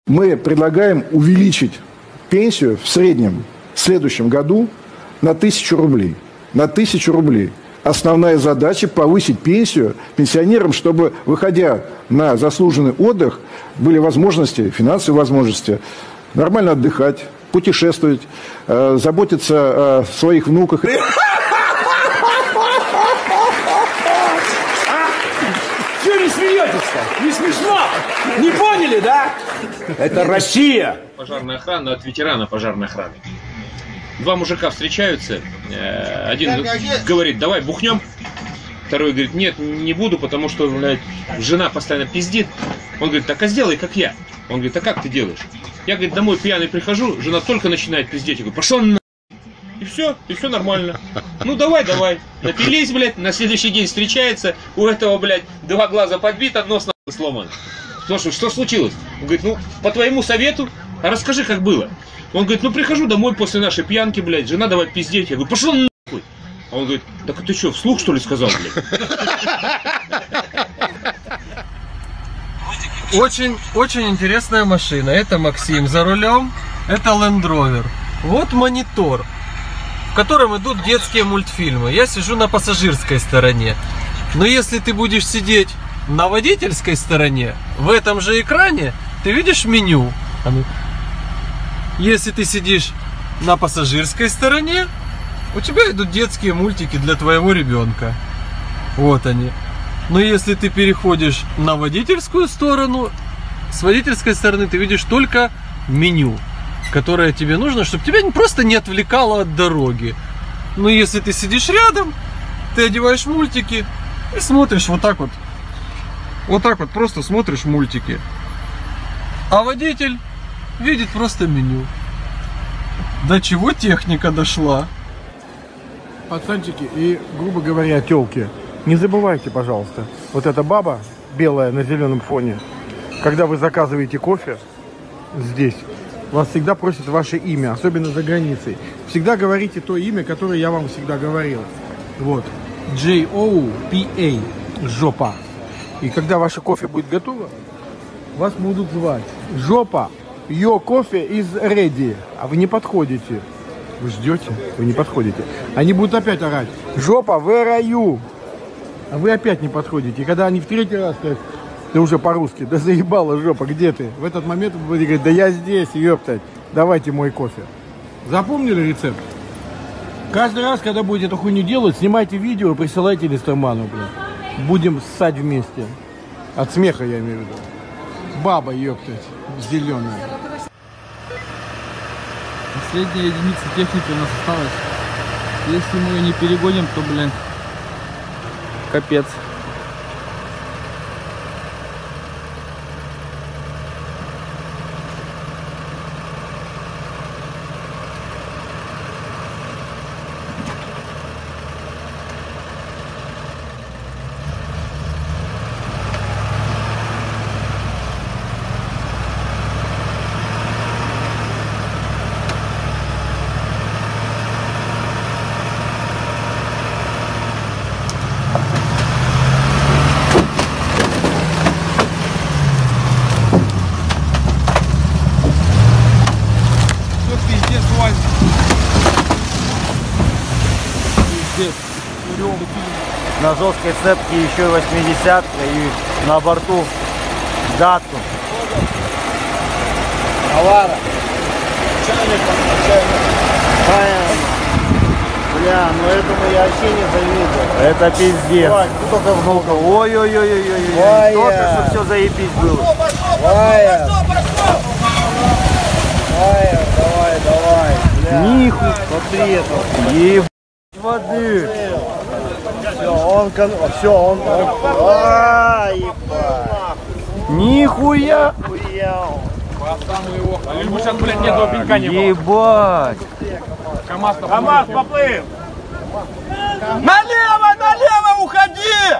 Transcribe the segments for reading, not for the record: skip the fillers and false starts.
Мы предлагаем увеличить пенсию в среднем в следующем году на 1000 рублей. На 1000 рублей. Основная задача – повысить пенсию пенсионерам, чтобы, выходя на заслуженный отдых, были возможности, финансовые возможности, нормально отдыхать, путешествовать, заботиться о своих внуках. Что не смеетесь-то? Не смешно? Не поняли, да? Это Россия! Пожарная охрана от ветерана пожарной охраны. Два мужика встречаются, один говорит, давай бухнем, второй говорит, нет, не буду, потому что, блядь, жена постоянно пиздит. Он говорит, так а сделай, как я. Он говорит, а как ты делаешь? Я, говорит, домой пьяный прихожу, жена только начинает пиздеть. Я говорю, пошел на... И все нормально. Ну давай. Напились, блядь, на следующий день встречается, у этого, блядь, 2 глаза подбито, нос нахуй сломан. Слушай, что случилось? Он говорит, ну, по твоему совету, а расскажи, как было. Он говорит, ну прихожу домой после нашей пьянки, блядь, жена давай пиздеть. Я говорю, пошел нахуй. А он говорит, так ты что, вслух что ли сказал, блядь? Очень интересная машина. Это Максим за рулем, это Land Rover. Вот монитор, в котором идут детские мультфильмы. Я сижу на пассажирской стороне. Но если ты будешь сидеть на водительской стороне, в этом же экране ты видишь меню. Если ты сидишь на пассажирской стороне, у тебя идут детские мультики для твоего ребенка. Вот они. Но если ты переходишь на водительскую сторону, с водительской стороны ты видишь только меню, которое тебе нужно, чтобы тебя просто не отвлекало от дороги. Но если ты сидишь рядом, ты одеваешь мультики и смотришь вот так вот. Вот так вот просто смотришь мультики. А водитель видит просто меню. До чего техника дошла? Пацанчики и, грубо говоря, тёлки, не забывайте, пожалуйста, вот эта баба белая на зеленом фоне, когда вы заказываете кофе здесь, вас всегда просят ваше имя, особенно за границей. Всегда говорите то имя, которое я вам всегда говорил. Вот. J-O-P-A. Жопа. И когда ваше кофе будет готово, вас будут звать. Жопа. Your кофе is ready. А вы не подходите. Вы ждете, вы не подходите. Они будут опять орать. Жопа, where are you? А вы опять не подходите. И когда они в 3-й раз скажут, ты уже по-русски, да заебала жопа, где ты? В этот момент вы будете говорить, да я здесь, ёптать, давайте мой кофе. Запомнили рецепт? Каждый раз, когда будете эту хуйню делать, снимайте видео и присылайте Листерману, блин. Будем ссать вместе. От смеха я имею в виду. Баба, ёптать, зеленая. Последняя единица техники у нас осталась. Если мы ее не перегоним, то, блин, капец. На жесткой цепке еще 80-ка и на борту дату. Авара. Бля, ну этому я вообще не завидую. Это пиздец. Только внука. Ой-ой-ой-ой-ой. Только что все заебись было. Вая. Вая, давай. Бля. Ниху. Смотри это. Еб... воды. Все, он. А, ебать. Нихуя. Ебать. КамАЗ поплыл. Налево уходи.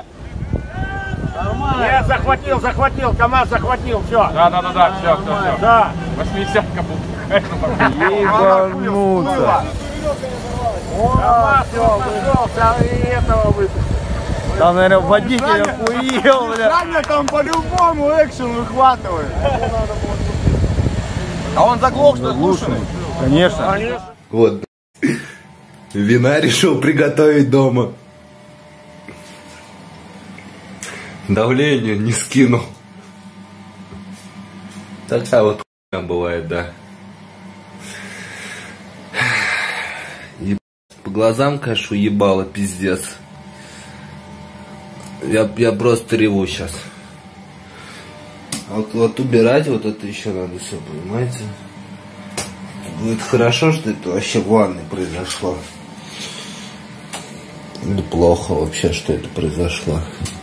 Я захватил, КамАЗ захватил, все. Да, все. Да. 80-ка был. Ебануться. КамАЗ пошел, и этого выпустил. Там, наверное, водитель охуел, бля. Саня там по-любому экшен выхватывает. А он заглох, что глушенный? Конечно. Вот. Вина решил приготовить дома. Давление не скинул. Такая вот хуйня бывает, да. По глазам, конечно, ебало, пиздец. Я просто реву сейчас. Вот убирать вот это еще надо все, понимаете? Будет хорошо, что это вообще в ванной произошло. Или плохо вообще, что это произошло.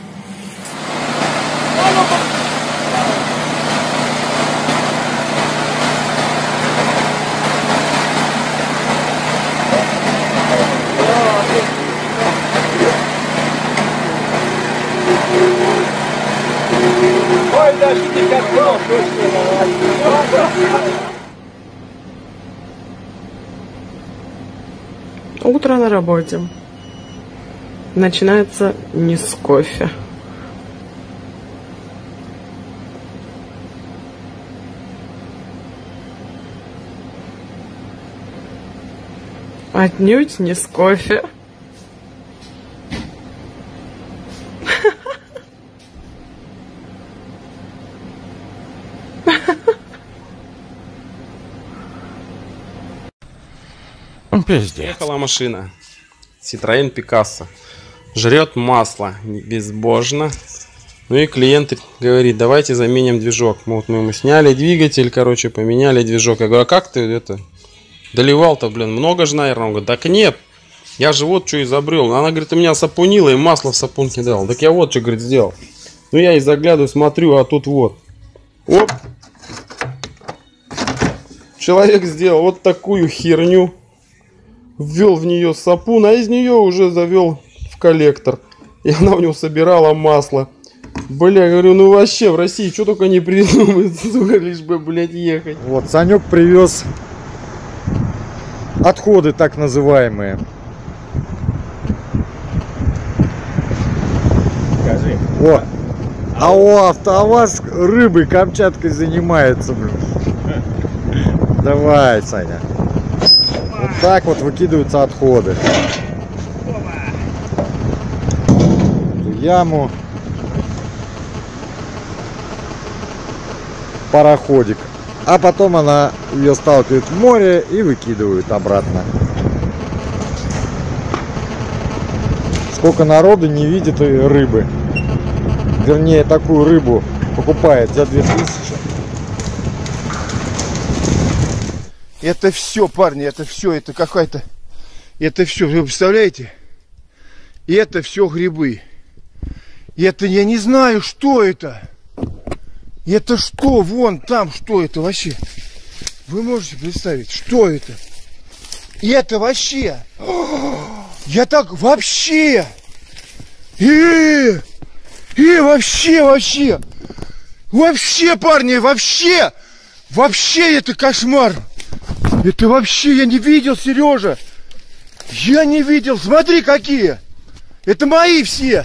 Утро на работе. Начинается не с кофе. Отнюдь не с кофе. Пиздец. Ехала машина. Citroen Picasso. Жрет масло безбожно. Ну и клиент говорит, давайте заменим движок. Вот мы ему сняли двигатель, короче, поменяли движок. Я говорю, а как ты это доливал-то, блин, много же, наверное? Он говорит, так нет, я же вот что изобрел. Она говорит, у меня сапунила и масло в сапунке дал. Так я вот что, говорит, сделал. Ну я и заглядываю, смотрю, а тут вот. Оп. Человек сделал вот такую херню. Ввел в нее сапун, а из нее уже завел в коллектор. И она у него собирала масло. Бля, говорю, ну вообще в России что только не придумают, сука, лишь бы, блядь, ехать. Вот, Санек привез отходы так называемые. Скажи. Вот. А у АвтоВАЗ рыбой Камчаткой занимается, блин. Давай, Саня. Вот так вот выкидываются отходы. Эту яму. Пароходик. А потом она ее сталкивает в море и выкидывает обратно. Сколько народу не видит рыбы. Вернее, такую рыбу покупает за 2000. Это все, парни, это все, это какая-то... Это все, вы представляете? Это все грибы. Это я не знаю, что это. Это что? Вон там, что это вообще? Вы можете представить, что это? Это вообще... Я так вообще... вообще... Вообще, парни, вообще... Вообще это кошмар. Это вообще я не видел, Сережа. Я не видел. Смотри, какие. Это мои все.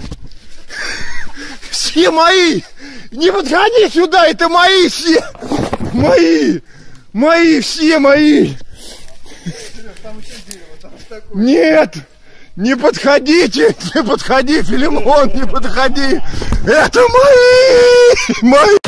Все мои. Не подходи сюда, это мои все. Мои. Мои, все мои. Нет. Не подходите. Не подходи, Филимон, не подходи. Это мои. Мои.